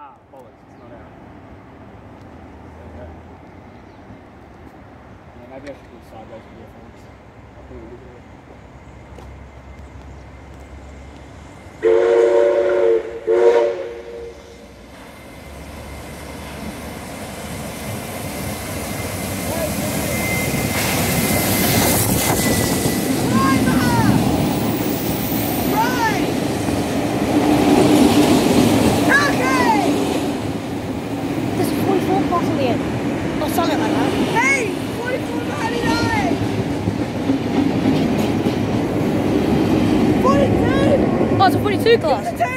Ah, bollocks, it's not out. There we go. Yeah, maybe I should do sideways with your phones. I'll put a look at it. Or something like that. Hey! 44.99! 42! Oh, it's a 42 class.